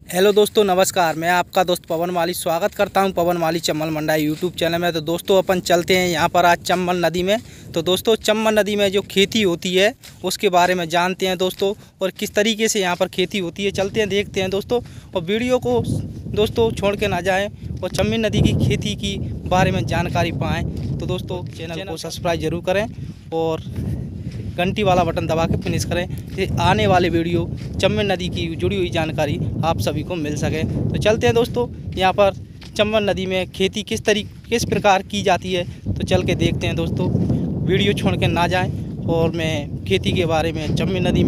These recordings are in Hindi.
हेलो दोस्तों, नमस्कार। मैं आपका दोस्त पवन माली स्वागत करता हूं पवन माली चम्बल मंडाई यूट्यूब चैनल में। तो दोस्तों अपन चलते हैं यहां पर आज चम्बल नदी में। तो दोस्तों चम्बल नदी में जो खेती होती है उसके बारे में जानते हैं दोस्तों, और किस तरीके से यहां पर खेती होती है। चलते हैं, देखते हैं दोस्तों, और वीडियो को दोस्तों छोड़ के ना जाएँ और चम्बल नदी की खेती की बारे में जानकारी पाएँ। तो दोस्तों चैनल को सब्सक्राइब ज़रूर करें और घंटी वाला बटन दबा के फिनिश करें, कि आने वाले वीडियो चम्बल नदी की जुड़ी हुई जानकारी आप सभी को मिल सके। तो चलते हैं दोस्तों, यहाँ पर चम्बल नदी में खेती किस प्रकार की जाती है। तो चल के देखते हैं दोस्तों, वीडियो छोड़ के ना जाएं। और मैं खेती के बारे में चम्बल नदी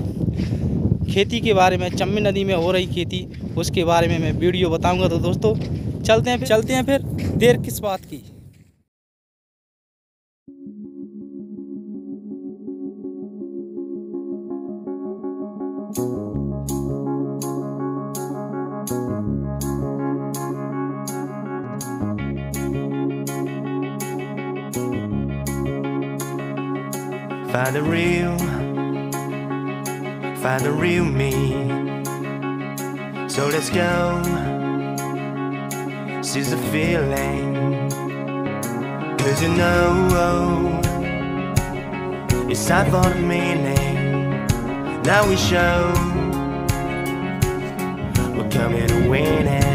में हो रही खेती उसके बारे में मैं वीडियो बताऊँगा। तो दोस्तों चलते हैं फिर देर किस बात की। Find the real me. So let's go. Seize the feeling. 'Cause you know it's time for the meaning. Now we show we're coming to win it.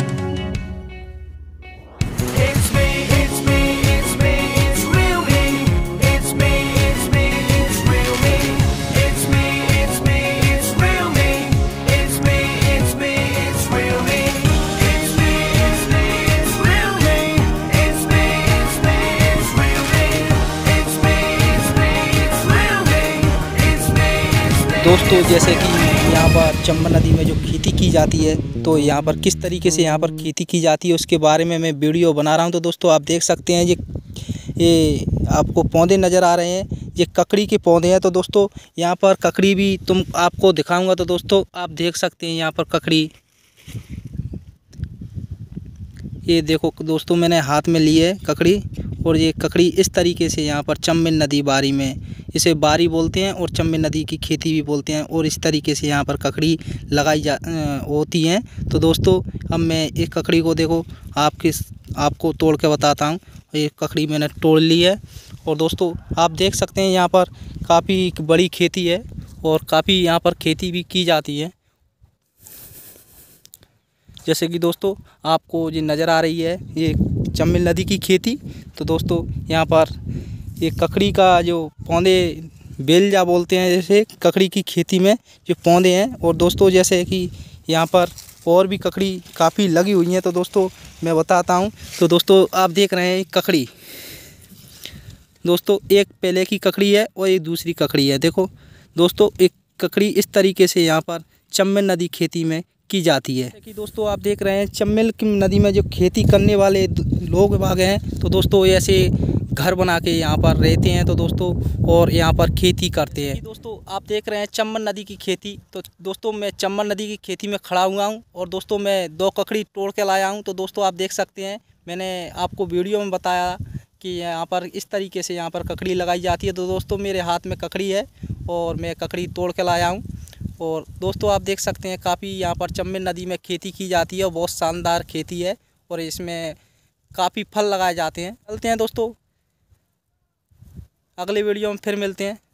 दोस्तों जैसे कि यहाँ पर चम्बल नदी में जो खेती की जाती है, तो यहाँ पर किस तरीके से यहाँ पर खेती की जाती है उसके बारे में मैं वीडियो बना रहा हूँ। तो दोस्तों आप देख सकते हैं, ये आपको पौधे नज़र आ रहे हैं, ये ककड़ी के पौधे हैं। तो दोस्तों यहाँ पर ककड़ी भी आपको दिखाऊंगा। तो दोस्तों आप देख सकते हैं यहाँ पर ककड़ी, ये देखो दोस्तों मैंने हाथ में ली है ककड़ी, और ये ककड़ी इस तरीके से यहाँ पर चम्बल नदी बारी में, इसे बारी बोलते हैं और चम्बल नदी की खेती भी बोलते हैं, और इस तरीके से यहाँ पर ककड़ी लगाई होती हैं। तो दोस्तों अब मैं एक ककड़ी को देखो आपको तोड़ के बताता हूँ। ये ककड़ी मैंने तोड़ ली है, और दोस्तों आप देख सकते हैं यहाँ पर काफ़ी बड़ी खेती है और काफ़ी यहाँ पर खेती भी की जाती है। जैसे कि दोस्तों आपको ये नज़र आ रही है, ये चम्बल नदी की खेती। तो दोस्तों यहाँ पर ये ककड़ी का जो पौधे बेलजा बोलते हैं, जैसे ककड़ी की खेती में जो पौधे हैं। और दोस्तों जैसे कि यहाँ पर और भी ककड़ी काफ़ी लगी हुई हैं। तो दोस्तों मैं बताता हूँ। तो दोस्तों आप देख रहे हैं ककड़ी, दोस्तों एक पहले की ककड़ी है और एक दूसरी ककड़ी है। देखो दोस्तों एक ककड़ी इस तरीके से यहाँ पर चम्बल नदी खेती में की जाती है। कि दोस्तों आप देख रहे हैं चम्बल की नदी में जो खेती करने वाले लोग बाग हैं, तो दोस्तों ऐसे घर बना के यहाँ पर रहते हैं। तो दोस्तों और यहाँ पर खेती करते हैं। दोस्तों आप देख रहे हैं चम्बल नदी की खेती। तो दोस्तों मैं चम्बल नदी की खेती में खड़ा हुआ हूँ, और दोस्तों मैं 2 ककड़ी तोड़ के लाया हूँ। तो दोस्तों आप देख सकते हैं, मैंने आपको वीडियो में बताया कि यहाँ पर इस तरीके से यहाँ पर ककड़ी लगाई जाती है। तो दोस्तों मेरे हाथ में ककड़ी है और मैं ककड़ी तोड़ के लाया हूँ। और दोस्तों आप देख सकते हैं काफ़ी यहाँ पर चम्बल नदी में खेती की जाती है, और बहुत शानदार खेती है, और इसमें काफ़ी फल लगाए जाते हैं। चलते हैं दोस्तों, अगले वीडियो में फिर मिलते हैं।